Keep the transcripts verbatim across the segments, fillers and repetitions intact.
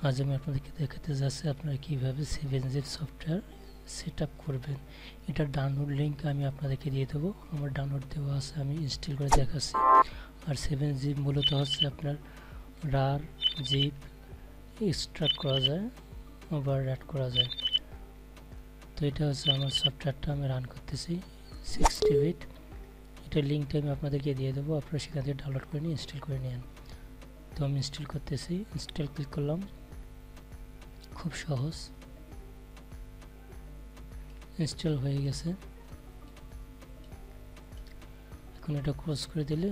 আজ আমি আপনাদেরকে দেখাতে যাচ্ছি আপনারা কীভাবে seven zip software set up করবেন। এটার ডাউনলোড লিঙ্ক আমি আপনাদেরকে দিয়ে দেবো। আমার ডাউনলোড দেওয়া আছে, আমি ইনস্টল করে দেখাচ্ছি। আর সেভেন জিপ মূলত হচ্ছে আপনার রার জিপ এক্সট্রাক্ট করা যায়, ওভার রাইট করা যায়। তো এটা হচ্ছে আমার সফটওয়্যারটা আমি রান করতেছি সিক্সটি বিট। এটার লিঙ্কটা আমি আপনাদেরকে দিয়ে দেবো, আপনারা সেখান থেকে ডাউনলোড করে নিয়ে ইনস্টল করে নিন। তো আমি ইনস্টল করতেছি, ইনস্টল ক্লিক করলাম, খুব সহজ, ইনস্টল হয়ে গেছে। এখন এটা ক্লোজ করে দিলে,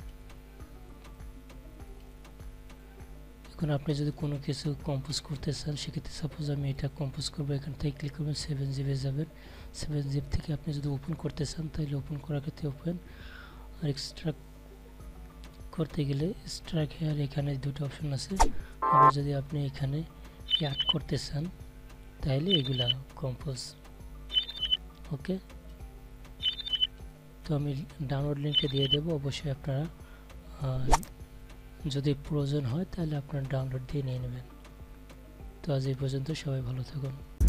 এখন আপনি যদি কোনো কিছু কম্পোজ করতে চান, সেক্ষেত্রে সাপোজ আমি এটা কম্পোজ করবো, এখান থেকে ক্লিক করবেন, সেভেন জিপে যাবেন। সেভেন জিপ থেকে আপনি যদি ওপেন করতে চান তাহলে ওপেন করার ক্ষেত্রে ওপেন, আর এক্সট্রাক্ট করতে গেলে এক্সট্রাক্ট হেয়ার এখানে দুটো অপশন আছে। আবার যদি আপনি এখানে অ্যাড করতে চান তাহলে এগুলা কম্পোজ। ওকে, তো আমি ডাউনলোড লিঙ্কটা দিয়ে দেবো, অবশ্যই আপনারা যদি প্রয়োজন হয় তাহলে আপনারা ডাউনলোড দিয়ে নিয়ে নেবেন। তো আজ এই পর্যন্ত, সবাই ভালো থাকুন।